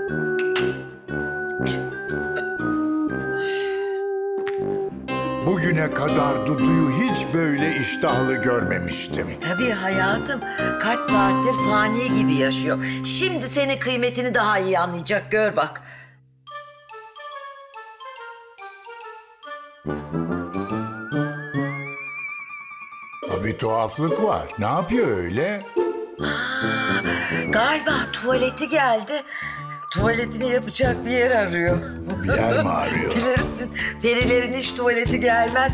Bugüne kadar Dudu'yu hiç böyle iştahlı görmemiştim. Tabii hayatım. Kaç saattir fani gibi yaşıyor. Şimdi senin kıymetini daha iyi anlayacak. Gör bak. Bir tuhaflık var. Ne yapıyor öyle? Galiba tuvaleti geldi. Tuvaletini yapacak bir yer arıyor. Bir yer mi arıyor? Bilirsin, perilerin hiç tuvaleti gelmez.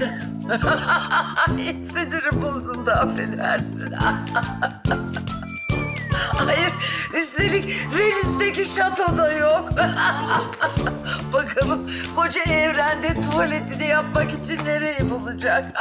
Sinirim bozuldu, affedersin. Hayır, üstelik Venüs'teki şatoda yok. Bakalım koca evrende tuvaletini yapmak için nereyi bulacak?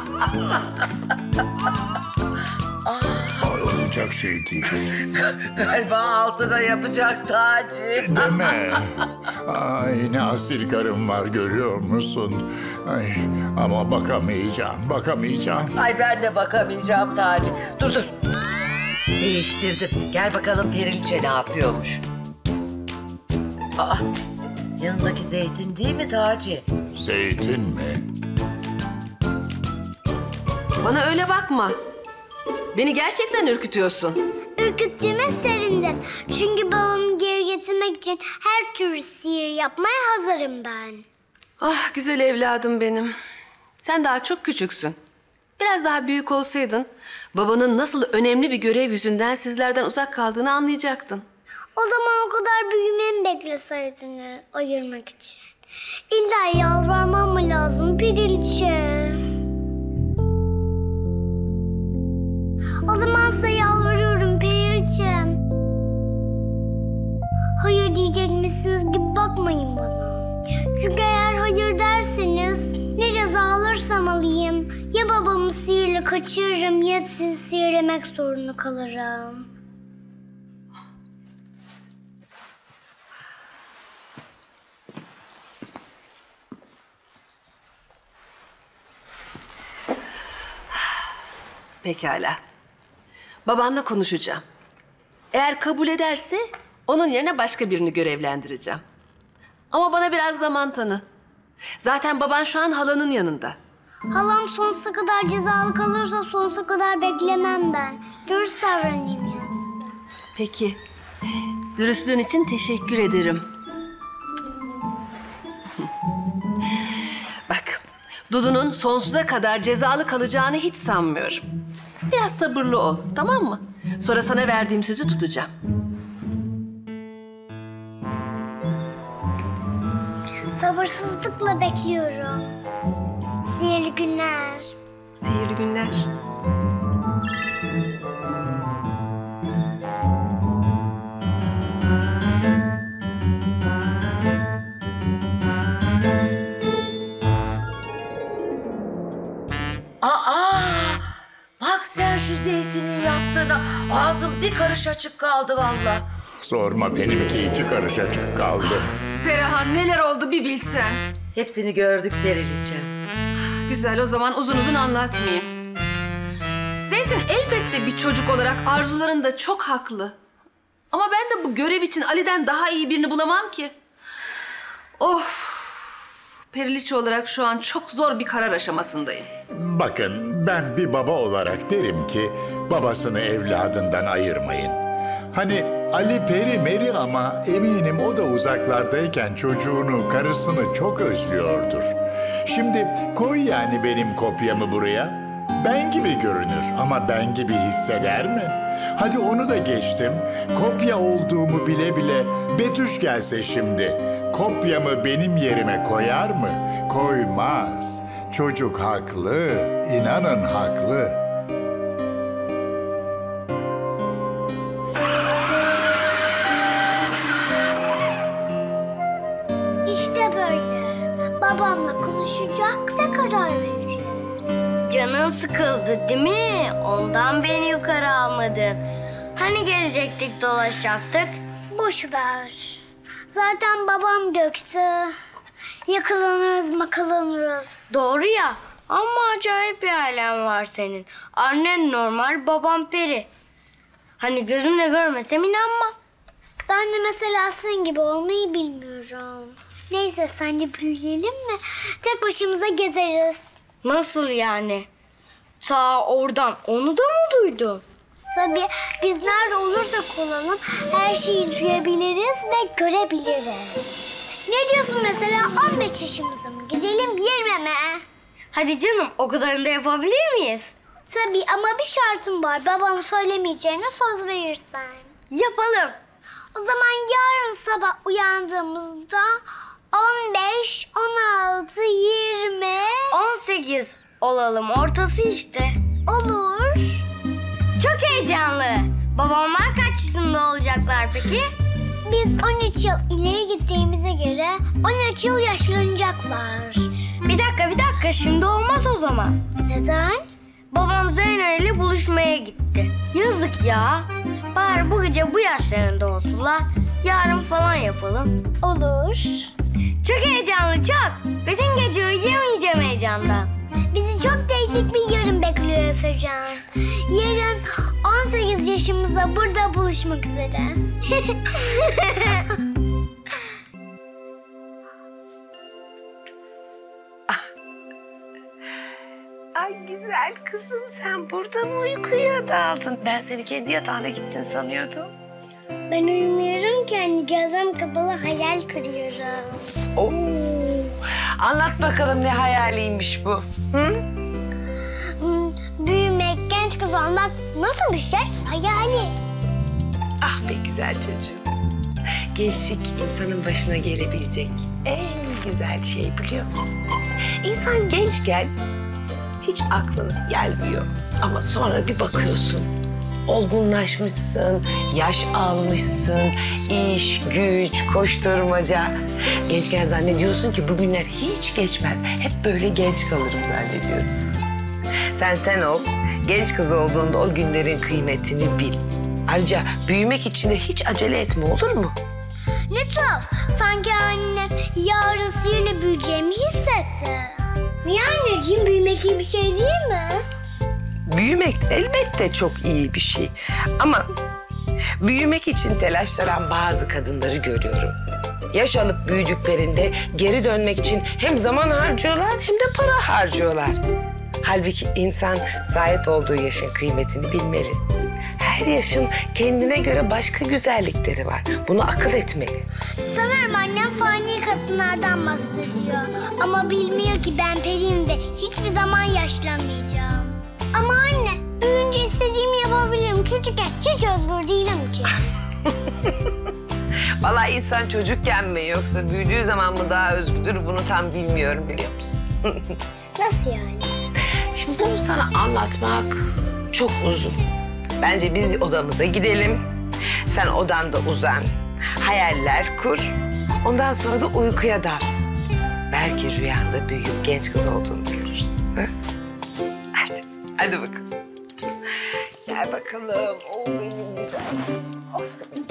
Ay, olacak şey değil. Galiba altına yapacak Taci. Deme. Ay ne asil karım var görüyor musun? Ay, ama bakamayacağım. Ay ben de bakamayacağım Taci. Dur. Değiştirdim. Gel bakalım Periliçe ne yapıyormuş. Aa, yanındaki zeytin değil mi Taci? Zeytin mi? Bana öyle bakma. Beni gerçekten ürkütüyorsun. Ürküttüğüme sevindim. Çünkü babamı geri getirmek için her türlü sihir yapmaya hazırım ben. Ah güzel evladım benim. Sen daha çok küçüksün. Biraz daha büyük olsaydın babanın nasıl önemli bir görev yüzünden sizlerden uzak kaldığını anlayacaktın. O zaman o kadar büyümemi bekleseydiniz ayırmak için. İlla yalvarmam mı lazım Periliçe? O zaman size yalvarıyorum Periliçem. Hayır diyecekmişsiniz gibi bakmayın bana. Çünkü eğer hayır derseniz ne ceza alırsam alayım ya babamı sihirle kaçırırım ya sizi sihirlemek zorunda kalırım. Pekala. Babanla konuşacağım. Eğer kabul ederse onun yerine başka birini görevlendireceğim. Ama bana biraz zaman tanı. Zaten baban şu an halanın yanında. Halam sonsuza kadar cezalı kalırsa sonsuza kadar beklemem ben. Dürüst davranayım yani. Peki. Dürüstlüğün için teşekkür ederim. Bak, Dudu'nun sonsuza kadar cezalı kalacağını hiç sanmıyorum. Biraz sabırlı ol, tamam mı? Sonra sana verdiğim sözü tutacağım. Sabırsızlıkla bekliyorum. Sihirli günler. Sihirli günler. Bak sen şu zeytinin yaptığına. Ağzım bir karış açık kaldı vallahi. Sorma benimki 2 karış açık kaldı. Perihan neler oldu bir bilsen. Hepsini gördük Periliçe. Güzel, o zaman uzun uzun anlatmayayım. Zeytin elbette bir çocuk olarak arzularında çok haklı. Ama ben de bu görev için Ali'den daha iyi birini bulamam ki. Of! Periliçe olarak şu an çok zor bir karar aşamasındayım. Bakın ben bir baba olarak derim ki babasını evladından ayırmayın. Hani Ali peri meri ama eminim o da uzaklardayken çocuğunu, karısını çok özlüyordur. Şimdi koy yani benim kopyamı buraya. Ben gibi görünür ama ben gibi hisseder mi? Hadi onu da geçtim. Kopya olduğumu bile bile Betüş gelse şimdi kopyamı benim yerime koyar mı? Koymaz. Çocuk haklı, inanın haklı. İşte böyle. Babamla konuşacak ve karar verecek. Canın sıkıldı değil mi? Ondan beni yukarı almadın. Hani gelecektik dolaşacaktık? Boş ver. Zaten babam gökte. Yakalanırız makalanırız. Doğru ya. Ama acayip bir ailen var senin. Annen normal, babam peri. Hani gözümle görmesem inanmam. Ben de mesela sizin gibi olmayı bilmiyorum. Neyse sence büyüyelim mi? Tek başımıza gezeriz. Nasıl yani? Sağ oradan onu da mı duydun? Tabii biz nerede olursak olalım her şeyi duyabiliriz ve görebiliriz. Ne diyorsun mesela 15 yaşımıza mı gidelim 20'e mi? Hadi canım o kadarını da yapabilir miyiz? Tabii ama bir şartım var. Babam söylemeyeceğine söz verirsen. Yapalım. O zaman yarın sabah uyandığımızda 15, 16, 20 18 olalım ortası işte. olur. Çok heyecanlı. Babamlar kaç yaşında olacaklar peki? Biz 13 yıl ileri gittiğimize göre 13 yıl yaşlanacaklar. Bir dakika şimdi olmaz o zaman. Neden? Babam Zeyno ile buluşmaya gitti. Yazık ya. Bari bu gece bu yaşlarında olsunlar. Yarın falan yapalım. Olur. Çok heyecanlı çok. Bütün gece uyuyamayacağım heyecandan. Bizi çok değişik bir yarın bekliyor Efecan. Yarın 18 yaşımıza burada buluşmak üzere. Ay güzel kızım sen burada mı uykuya daldın? Ben seni kendi yatağına gittin sanıyordum. Ben uyumuyorum ki anne. Gözüm kapalı hayal kuruyorum. Oo. Anlat bakalım ne hayaliymiş bu? Hı? Büyümek, genç kız olmak nasıl bir şey? Hayali. Ah be güzel çocuğum. Gençlik insanın başına gelebilecek en güzel şey biliyor musun? İnsan gençken hiç aklına gelmiyor. Ama sonra bir bakıyorsun. Olgunlaşmışsın, yaş almışsın, iş, güç, koşturmaca. Gençken zannediyorsun ki bugünler hiç geçmez. Hep böyle genç kalırım zannediyorsun. Sen ol, genç kız olduğunda o günlerin kıymetini bil. Ayrıca büyümek için de hiç acele etme olur mu? Ne tuhaf. Sanki annem yarın sihirle büyüyeceğimi hissetti. Niye anneciğim? Büyümek iyi bir şey değil mi? Büyümek elbette çok iyi bir şey. Ama büyümek için telaşlanan bazı kadınları görüyorum. Yaş alıp büyüdüklerinde geri dönmek için hem zaman harcıyorlar hem de para harcıyorlar. Halbuki insan sahip olduğu yaşın kıymetini bilmeli. Her yaşın kendine göre başka güzellikleri var. Bunu akıl etmeli. Sanırım annem fani kadınlardan bahsediyor. Ama bilmiyor ki ben periyim ve hiçbir zaman yaşlanmayacağım. Ama anne, büyüyünce istediğimi yapabilirim. Çocukken hiç özgür değilim ki. Vallahi insan çocukken mi yoksa büyüdüğü zaman mı daha özgürdür bunu tam bilmiyorum biliyor musun? Nasıl yani? Şimdi bunu sana anlatmak çok uzun. Bence biz odamıza gidelim. Sen odanda uzan. Hayaller kur. Ondan sonra da uykuya dal. Belki rüyanda büyüyüp genç kız olduğunu görürsün. Ha? Hadi bakalım. Gel bakalım. O benim güzel kızım. Aferin.